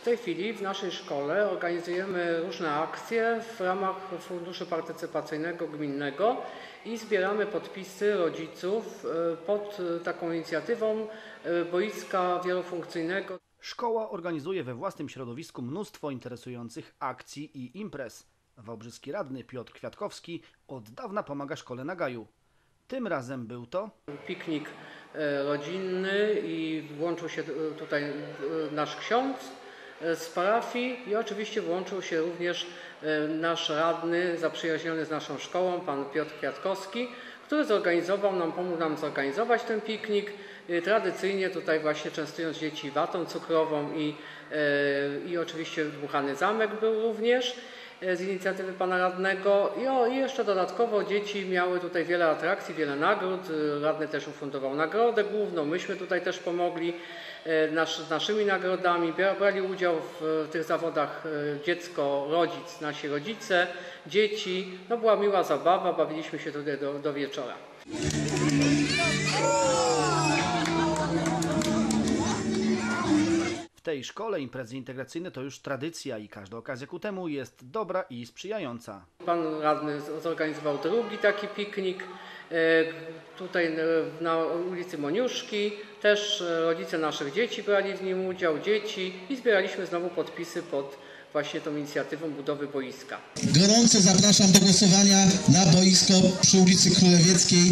W tej chwili w naszej szkole organizujemy różne akcje w ramach Funduszu Partycypacyjnego Gminnego i zbieramy podpisy rodziców pod taką inicjatywą boiska wielofunkcyjnego. Szkoła organizuje we własnym środowisku mnóstwo interesujących akcji i imprez. Wałbrzyski radny Piotr Kwiatkowski od dawna pomaga szkole na Gaju. Tym razem był to piknik rodzinny i włączył się tutaj nasz ksiądz z parafii i oczywiście włączył się również nasz radny zaprzyjaźniony z naszą szkołą, pan Piotr Kwiatkowski, który pomógł nam zorganizować ten piknik. Tradycyjnie tutaj właśnie częstując dzieci watą cukrową i oczywiście dmuchany zamek był również z inicjatywy pana radnego i jeszcze dodatkowo dzieci miały tutaj wiele atrakcji, wiele nagród. Radny też ufundował nagrodę główną, myśmy tutaj też pomogli z naszymi nagrodami. Brali udział w tych zawodach dziecko, rodzic, nasi rodzice, dzieci. No była miła zabawa, bawiliśmy się tutaj do wieczora. W tej szkole imprezy integracyjne to już tradycja i każda okazja ku temu jest dobra i sprzyjająca. Pan radny zorganizował drugi taki piknik tutaj na ulicy Moniuszki. Też rodzice naszych dzieci brali w nim udział, dzieci i zbieraliśmy znowu podpisy pod właśnie tą inicjatywą budowy boiska. Gorąco zapraszam do głosowania na boisko przy ulicy Królewieckiej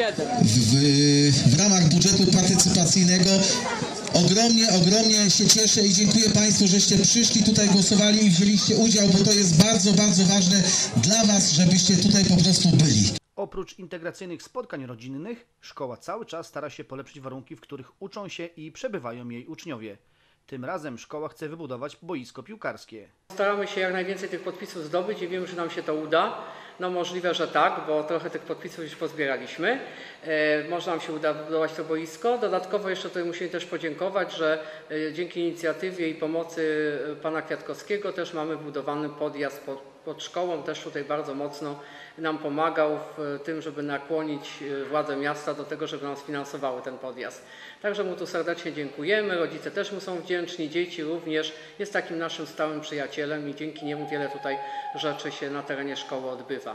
w ramach budżetu partycypacyjnego. Ogromnie się cieszę i dziękuję Państwu, żeście przyszli tutaj, głosowali i wzięliście udział, bo to jest bardzo, bardzo ważne dla Was, żebyście tutaj po prostu byli. Oprócz integracyjnych spotkań rodzinnych, szkoła cały czas stara się polepszyć warunki, w których uczą się i przebywają jej uczniowie. Tym razem szkoła chce wybudować boisko piłkarskie. Staramy się jak najwięcej tych podpisów zdobyć i wiem, że nam się to uda. No możliwe, że tak, bo trochę tych podpisów już pozbieraliśmy. Może nam się uda wybudować to boisko. Dodatkowo jeszcze tutaj musimy też podziękować, że dzięki inicjatywie i pomocy pana Kwiatkowskiego też mamy budowany podjazd pod szkołą. Też tutaj bardzo mocno nam pomagał w tym, żeby nakłonić władze miasta do tego, żeby nam sfinansowały ten podjazd. Także mu tu serdecznie dziękujemy. Rodzice też mu są wdzięczni, dzieci również. Jest takim naszym stałym przyjacielem i dzięki niemu wiele tutaj rzeczy się na terenie szkoły odbywa.